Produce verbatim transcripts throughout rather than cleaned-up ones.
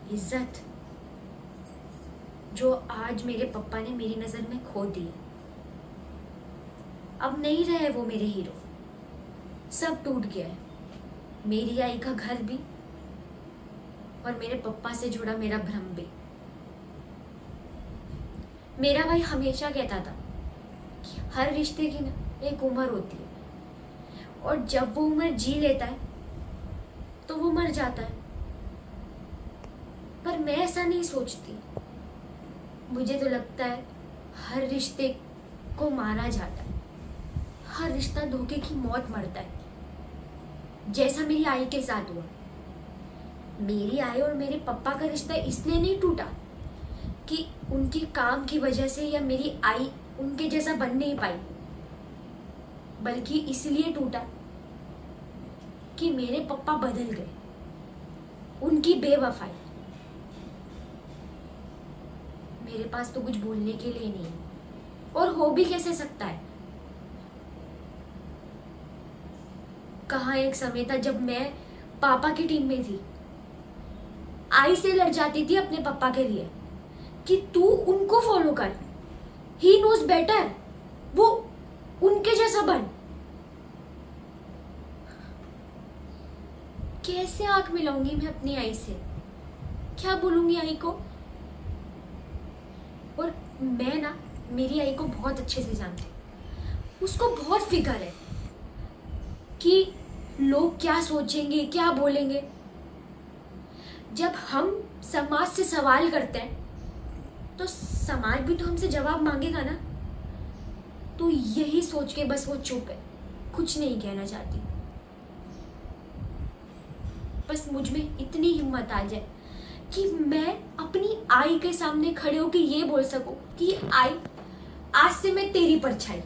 इज्जत जो आज मेरे पापा ने मेरी नजर में खो दी है। अब नहीं रहे वो मेरे हीरो, सब टूट गया है। मेरी आई का घर भी और मेरे पापा से जुड़ा मेरा भ्रम भी। मेरा भाई हमेशा कहता था कि हर रिश्ते की ना एक उम्र होती है और जब वो उम्र जी लेता है तो वो मर जाता है, पर मैं ऐसा नहीं सोचती। मुझे तो लगता है हर रिश्ते को मारा जाता है, हर रिश्ता धोखे की मौत मरता है, जैसा मेरी आई के साथ हुआ। मेरी आई और मेरे पापा का रिश्ता इसलिए नहीं टूटा कि उनके काम की वजह से या मेरी आई उनके जैसा बन नहीं पाई, बल्कि इसलिए टूटा कि मेरे पापा बदल गए। उनकी बेवफाई। मेरे पास तो कुछ बोलने के लिए नहीं है, और हो भी कैसे सकता है। कहाँ एक समय था जब मैं पापा की टीम में थी, आई से लड़ जाती थी अपने पापा के लिए कि तू उनको फॉलो कर, ही नोज बेटर, वो उनके जैसा बन। कैसे आंख मिलाऊंगी मैं अपनी आई से, क्या बोलूंगी आई को। और मैं ना मेरी आई को बहुत अच्छे से जानती हूँ, उसको बहुत फिक्र है कि लोग क्या सोचेंगे, क्या बोलेंगे। जब हम समाज से सवाल करते हैं तो समाज भी तो हमसे जवाब मांगेगा ना। तो यही सोच के बस वो चुप है, कुछ नहीं कहना चाहती। बस मुझ में इतनी हिम्मत आ जाए कि मैं अपनी आई के सामने खड़े होकर ये बोल सकूं कि आई, आज से मैं तेरी परछाई,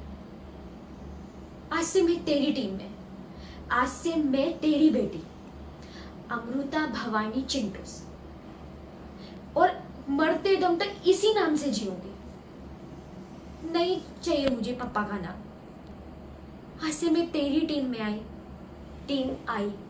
आज से मैं तेरी टीम में, आज से मैं तेरी बेटी अमृता भवानी चिंटूस, और मरते दम तक इसी नाम से जीऊंगी। नहीं चाहिए मुझे पापा का नाम। आज से मैं तेरी टीम में आई, टीम आई।